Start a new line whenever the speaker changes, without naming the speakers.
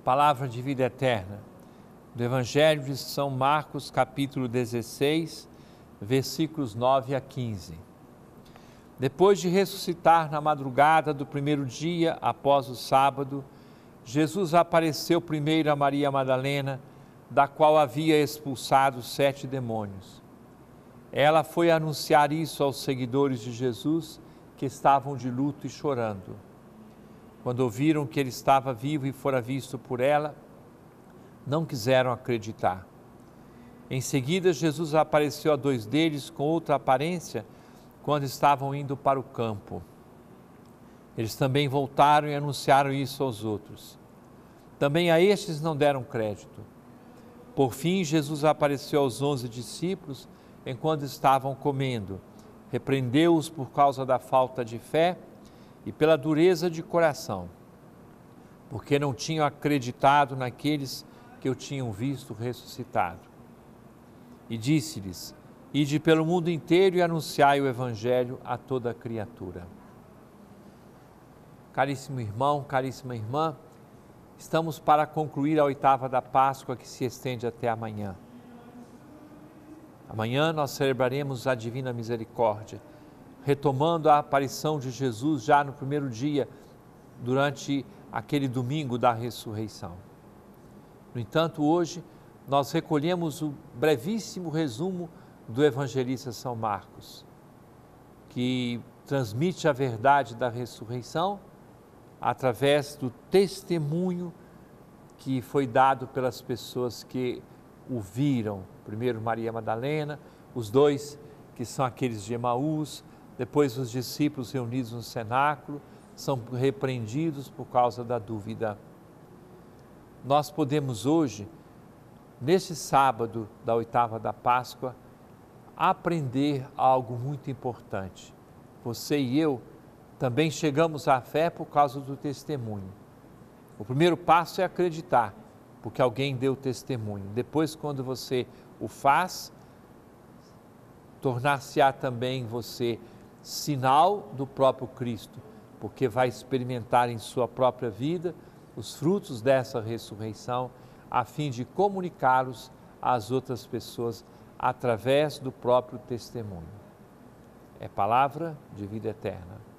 Palavra de vida eterna, do Evangelho de São Marcos, capítulo 16, versículos 9 a 15. Depois de ressuscitar na madrugada do primeiro dia após o sábado, Jesus apareceu primeiro a Maria Madalena, da qual havia expulsado 7 demônios. Ela foi anunciar isso aos seguidores de Jesus, que estavam de luto e chorando. Quando ouviram que ele estava vivo e fora visto por ela, não quiseram acreditar. Em seguida, Jesus apareceu a 2 deles com outra aparência, quando estavam indo para o campo. Eles também voltaram e anunciaram isso aos outros. Também a estes não deram crédito. Por fim, Jesus apareceu aos 11 discípulos, enquanto estavam comendo. Repreendeu-os por causa da falta de fé e pela dureza de coração, porque não tinham acreditado naqueles que o tinham visto ressuscitado. E disse-lhes: ide pelo mundo inteiro e anunciai o Evangelho a toda a criatura. Caríssimo irmão, caríssima irmã, estamos para concluir a 8ª da Páscoa, que se estende até amanhã. Amanhã nós celebraremos a Divina Misericórdia, retomando a aparição de Jesus já no primeiro dia, durante aquele domingo da ressurreição. No entanto, hoje nós recolhemos o brevíssimo resumo do evangelista São Marcos, que transmite a verdade da ressurreição através do testemunho que foi dado pelas pessoas que o viram. Primeiro Maria Madalena, os 2 que são aqueles de Emaús, depois os discípulos reunidos no cenáculo, são repreendidos por causa da dúvida. Nós podemos hoje, neste sábado da 8ª da Páscoa, aprender algo muito importante. Você e eu também chegamos à fé por causa do testemunho. O primeiro passo é acreditar, porque alguém deu testemunho. Depois, quando você o faz, tornar-se-á também você sinal do próprio Cristo, porque vai experimentar em sua própria vida os frutos dessa ressurreição, a fim de comunicá-los às outras pessoas através do próprio testemunho. É palavra de vida eterna.